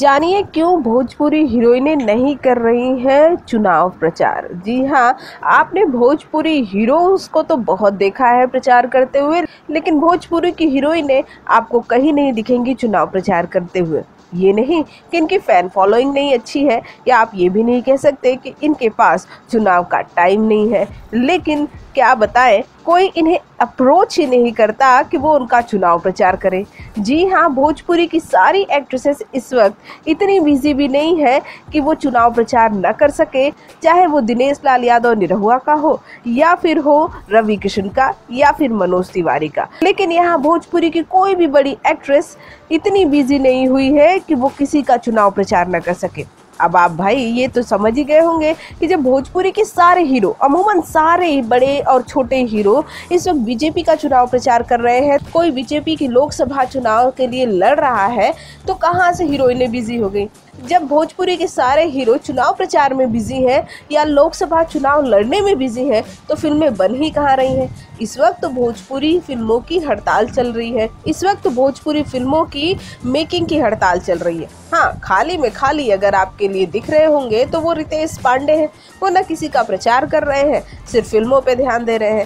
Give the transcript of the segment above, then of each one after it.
जानिए क्यों भोजपुरी हीरोइनें नहीं कर रही हैं चुनाव प्रचार। जी हाँ, आपने भोजपुरी हीरोज को तो बहुत देखा है प्रचार करते हुए, लेकिन भोजपुरी की हीरोइनें आपको कहीं नहीं दिखेंगी चुनाव प्रचार करते हुए। ये नहीं कि इनकी फैन फॉलोइंग नहीं अच्छी है, या आप ये भी नहीं कह सकते कि इनके पास चुनाव का टाइम नहीं है, लेकिन क्या बताएं, कोई इन्हें अप्रोच ही नहीं करता कि वो उनका चुनाव प्रचार करे। जी हाँ, भोजपुरी की सारी एक्ट्रेसेस इस वक्त इतनी बिजी भी नहीं है कि वो चुनाव प्रचार न कर सके, चाहे वो दिनेश लाल यादव निरहुआ का हो, या फिर हो रवि किशन का, या फिर मनोज तिवारी का। लेकिन यहाँ भोजपुरी की कोई भी बड़ी एक्ट्रेस इतनी बिजी नहीं हुई है कि वो किसी का चुनाव प्रचार न कर सके। अब आप भाई ये तो समझ ही गए होंगे कि जब भोजपुरी के सारे हीरो, अमूमन सारे बड़े और छोटे हीरो इस वक्त बीजेपी का चुनाव प्रचार कर रहे हैं, कोई बीजेपी की लोकसभा चुनाव के लिए लड़ रहा है, तो कहाँ से हीरोइनें बिजी हो गई। जब भोजपुरी के सारे हीरो चुनाव प्रचार में बिजी हैं या लोकसभा चुनाव लड़ने में बिजी हैं, तो फिल्में बन ही कहाँ रही हैं। इस वक्त भोजपुरी फिल्मों की हड़ताल चल रही है। इस वक्त भोजपुरी फिल्मों की मेकिंग की हड़ताल चल रही है। हाँ, खाली में खाली अगर आपके लिए दिख रहे होंगे तो वो रितेश पांडे हैं। वो न किसी का प्रचार कर रहे हैं, सिर्फ फिल्मों पे ध्यान दे रहे हैं।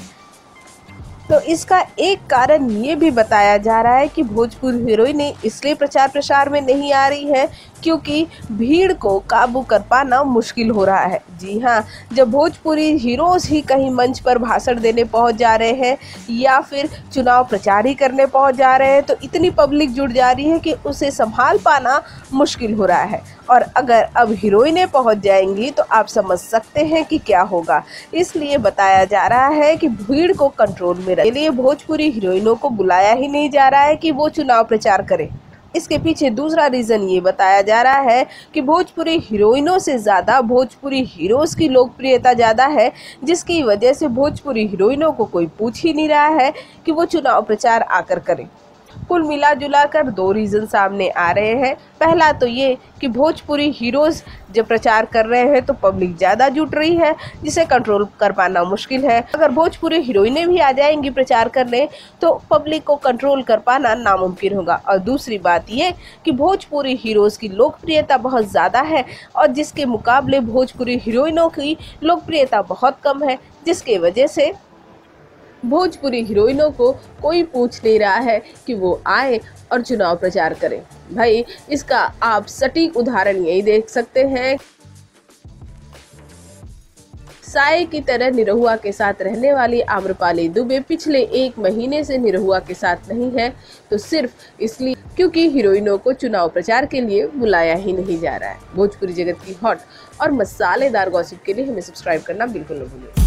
तो इसका एक कारण ये भी बताया जा रहा है कि भोजपुरी हीरोइनें इसलिए प्रचार प्रसार में नहीं आ रही है क्योंकि भीड़ को काबू कर पाना मुश्किल हो रहा है। जी हाँ, जब भोजपुरी हीरोज ही कहीं मंच पर भाषण देने पहुंच जा रहे हैं या फिर चुनाव प्रचार ही करने पहुंच जा रहे हैं, तो इतनी पब्लिक जुड़ जा रही है कि उसे संभाल पाना मुश्किल हो रहा है। और अगर अब हीरोइनें पहुंच जाएंगी तो आप समझ सकते हैं कि क्या होगा। इसलिए बताया जा रहा है कि भीड़ को कंट्रोल में रखने के लिए भोजपुरी हीरोइनों को बुलाया ही नहीं जा रहा है कि वो चुनाव प्रचार करें। इसके पीछे दूसरा रीज़न ये बताया जा रहा है कि भोजपुरी हीरोइनों से ज़्यादा भोजपुरी हीरोज़ की लोकप्रियता ज़्यादा है, जिसकी वजह से भोजपुरी हीरोइनों को कोई पूछ ही नहीं रहा है कि वो चुनाव प्रचार आकर करें। कुल मिला जुला कर दो रीज़न सामने आ रहे हैं। पहला तो ये कि भोजपुरी हीरोज़ जब प्रचार कर रहे हैं तो पब्लिक ज़्यादा जुट रही है, जिसे कंट्रोल कर पाना मुश्किल है। अगर भोजपुरी हीरोइनें भी आ जाएंगी प्रचार करने तो पब्लिक को कंट्रोल कर पाना नामुमकिन होगा। और दूसरी बात ये कि भोजपुरी हीरोज़ की लोकप्रियता बहुत ज़्यादा है और जिसके मुकाबले भोजपुरी हीरोइनों की लोकप्रियता बहुत कम है, जिसके वजह से भोजपुरी हीरोइनों को कोई पूछ नहीं रहा है कि वो आए और चुनाव प्रचार करें। भाई, इसका आप सटीक उदाहरण यही देख सकते हैं। साए की तरह निरहुआ के साथ रहने वाली आम्रपाली दुबे पिछले 1 महीने से निरहुआ के साथ नहीं है, तो सिर्फ इसलिए क्योंकि हीरोइनों को चुनाव प्रचार के लिए बुलाया ही नहीं जा रहा है। भोजपुरी जगत की हॉट और मसालेदार गॉसिप के लिए हमें सब्सक्राइब करना बिल्कुल न भूलिए।